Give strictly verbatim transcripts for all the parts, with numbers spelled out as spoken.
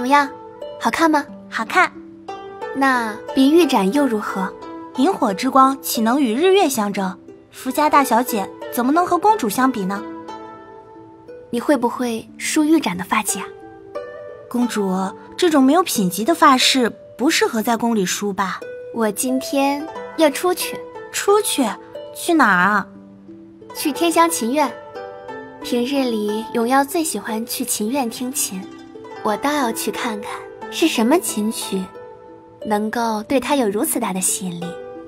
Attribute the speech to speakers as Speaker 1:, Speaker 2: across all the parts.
Speaker 1: 么样？好看吗？
Speaker 2: 好看。
Speaker 1: 那比玉盏又如何？
Speaker 2: 萤火之光岂能与日月相争？福家大小姐怎么能和公主相比呢？
Speaker 1: 你会不会梳玉盏的发髻啊？
Speaker 2: 公主，这种没有品级的发饰不适合在宫里梳吧？
Speaker 1: 我今天要出去。
Speaker 2: 出去？去哪儿啊？
Speaker 1: 去天香琴院。平日里永耀最喜欢去琴院听琴，我倒要去看看是什么琴曲能够对他有如此大的吸引力。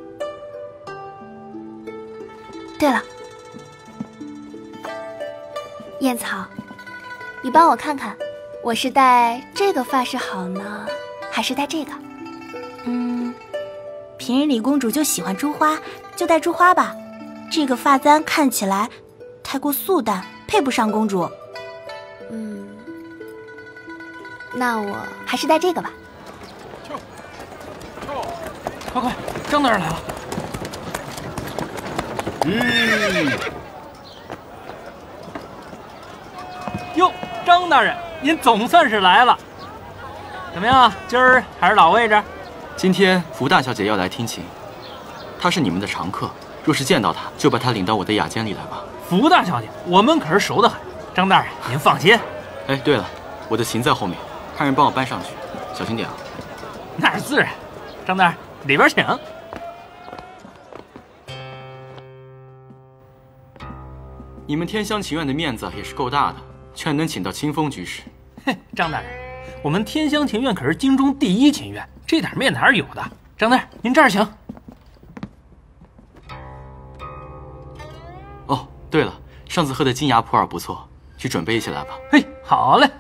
Speaker 1: 对了，燕草，你帮我看看，我是戴这个发饰好呢，还是戴这个？
Speaker 2: 嗯，平日里公主就喜欢珠花，就戴珠花吧。这个发簪看起来太过素淡，配不上公主。
Speaker 1: 嗯，那我还是戴这个吧。
Speaker 3: 快快，张大人来了。
Speaker 4: 嗯。
Speaker 3: 哟，张大人，您总算是来了。怎么样，今儿还是老位置？
Speaker 4: 今天福大小姐要来听琴，她是你们的常客，若是见到她，就把她领到我的雅间里来吧。
Speaker 3: 福大小姐，我们可是熟得很。张大人，您放心。
Speaker 4: 哎，对了，我的琴在后面，看人帮我搬上去，小心点啊。
Speaker 3: 那是自然。张大人，里边请。
Speaker 4: 你们天香琴院的面子也是够大的，居然能请到清风居士。
Speaker 3: 嘿，张大人，我们天香琴院可是京中第一琴院，这点面子还是有的。张大人，您这儿请。
Speaker 4: 哦，对了，上次喝的金牙普洱不错，去准备一些来吧。
Speaker 3: 嘿，好嘞。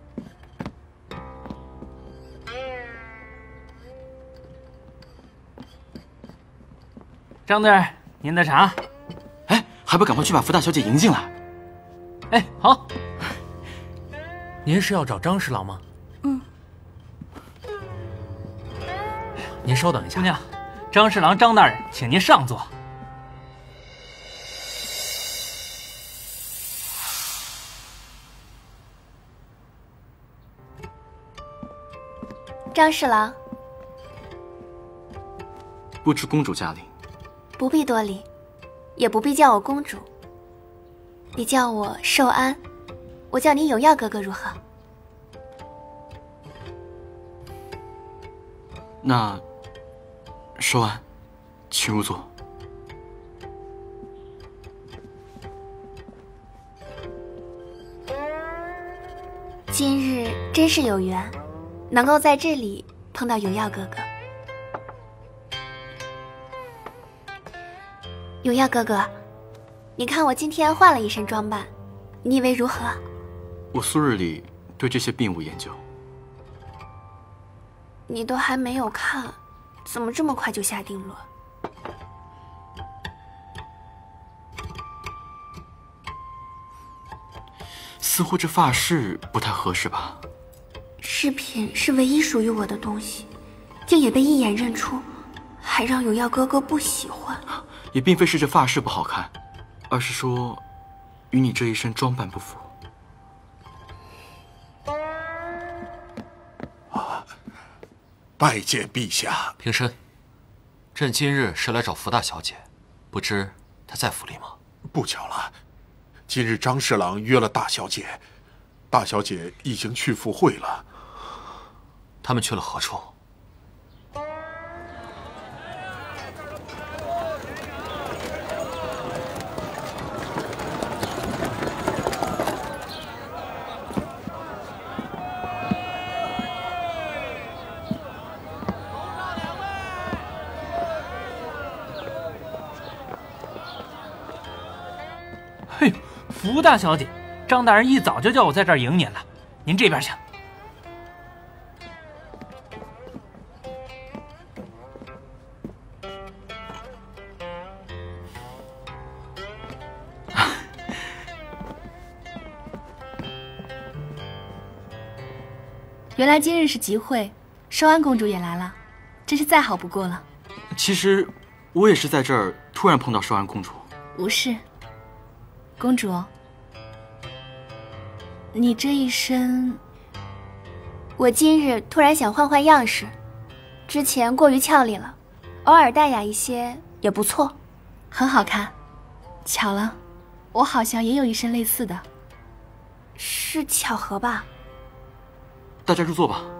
Speaker 3: 张大人，您的茶。
Speaker 4: 哎，还不赶快去把福大小姐迎进来！
Speaker 3: 哎，好。
Speaker 5: 您是要找张侍郎吗？
Speaker 2: 嗯。
Speaker 5: 您稍等一下。
Speaker 3: 姑娘，张侍郎张大人，请您上座。
Speaker 1: 张侍郎，
Speaker 4: 不知公主驾临。
Speaker 1: 不必多礼，也不必叫我公主，你叫我寿安，我叫你永耀哥哥如何？
Speaker 4: 那，寿安，请入座。
Speaker 1: 今日真是有缘，能够在这里碰到永耀哥哥。永耀哥哥，你看我今天换了一身装扮，你以为如何？
Speaker 4: 我素日里对这些并无研究。
Speaker 1: 你都还没有看，怎么这么快就下定论？
Speaker 4: 似乎这发饰不太合适吧？
Speaker 1: 饰品是唯一属于我的东西，竟也被一眼认出，还让永耀哥哥不喜欢。
Speaker 4: 也并非是这发饰不好看，而是说与你这一身装扮不符。
Speaker 6: 啊，拜见陛下。
Speaker 5: 平身。朕今日是来找福大小姐，不知她在府里吗？
Speaker 6: 不巧了，今日张侍郎约了大小姐，大小姐已经去赴会了。
Speaker 5: 他们去了何处？
Speaker 3: 嘿，福大小姐，张大人一早就叫我在这儿迎您了，您这边请。
Speaker 7: 原来今日是集会，寿安公主也来了，真是再好不过了。
Speaker 4: 其实我也是在这儿突然碰到寿安公主。
Speaker 7: 无事。公主，你这一身
Speaker 1: 我今日突然想换换样式，之前过于俏丽了，偶尔淡雅一些也不错。
Speaker 7: 很好看。巧了，我好像也有一身类似的。
Speaker 1: 是巧合吧？
Speaker 4: 大家入座吧。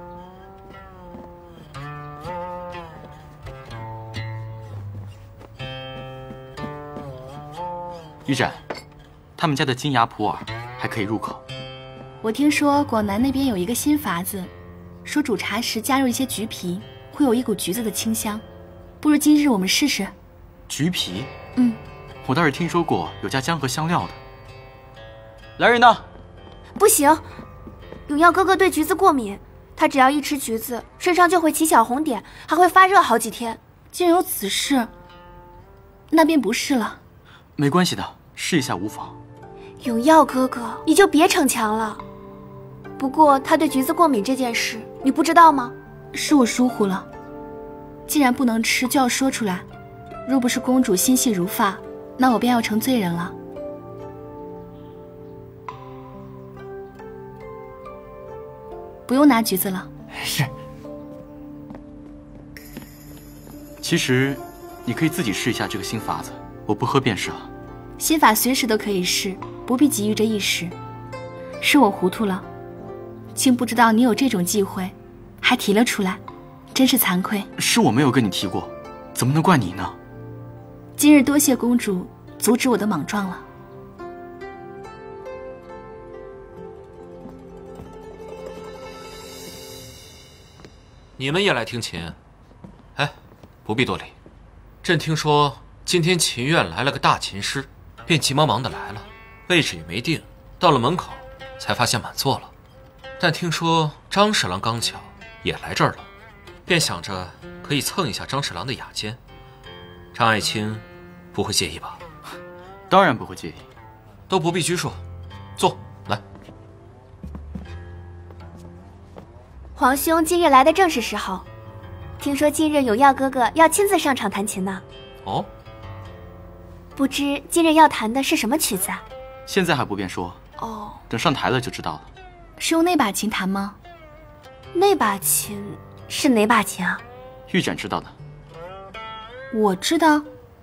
Speaker 4: 玉展，他们家的金牙普洱还可以入口。
Speaker 7: 我听说广南那边有一个新法子，说煮茶时加入一些橘皮，会有一股橘子的清香。不如今日我们试试。
Speaker 4: 橘皮？
Speaker 7: 嗯，
Speaker 4: 我倒是听说过有加姜和香料的。来人呐！
Speaker 1: 不行，永耀哥哥对橘子过敏，他只要一吃橘子，身上就会起小红点，还会发热好几天。
Speaker 7: 竟有此事，那便不是了。
Speaker 4: 没关系的，试一下无妨。
Speaker 1: 永耀哥哥，你就别逞强了。不过他对橘子过敏这件事，你不知道吗？
Speaker 7: 是我疏忽了。既然不能吃，就要说出来。若不是公主心细如发，那我便要成罪人了。不用拿橘子了。
Speaker 3: 是。
Speaker 4: 其实，你可以自己试一下这个新法子，我不喝便是了。
Speaker 7: 新法随时都可以试，不必急于这一时。是我糊涂了，竟不知道你有这种忌讳，还提了出来，真是惭愧。
Speaker 4: 是我没有跟你提过，怎么能怪你呢？
Speaker 7: 今日多谢公主阻止我的莽撞了。
Speaker 5: 你们也来听琴？哎，不必多礼。朕听说今天琴院来了个大琴师，便急忙忙的来了，位置也没定，到了门口才发现满座了。但听说张侍郎刚巧也来这儿了，便想着可以蹭一下张侍郎的雅间。张爱卿不会介意吧？
Speaker 4: 当然不会介意。
Speaker 5: 都不必拘束，坐来。
Speaker 1: 皇兄今日来的正是时候，听说今日永耀哥哥要亲自上场弹琴呢。
Speaker 5: 哦，
Speaker 1: 不知今日要弹的是什么曲子啊？
Speaker 4: 现在还不便说，
Speaker 1: 哦，
Speaker 4: 等上台了就知道了。
Speaker 7: 是用那把琴弹吗？
Speaker 1: 那把琴是哪把琴啊？
Speaker 4: 玉展知道的。
Speaker 7: 我知道。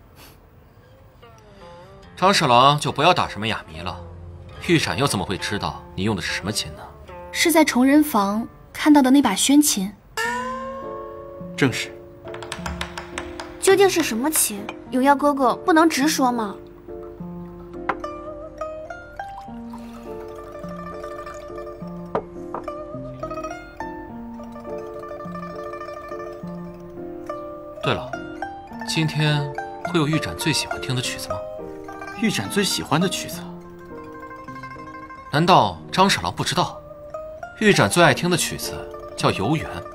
Speaker 5: 张侍郎就不要打什么哑谜了，玉展又怎么会知道你用的是什么琴呢？
Speaker 7: 是在崇仁房看到的那把宣琴。
Speaker 4: 正是。
Speaker 1: 究竟是什么琴？永耀哥哥不能直说吗？
Speaker 5: 对了，今天会有玉展最喜欢听的曲子吗？
Speaker 4: 玉展最喜欢的曲子？
Speaker 5: 难道张侍郎不知道？玉展最爱听的曲子叫《游园》。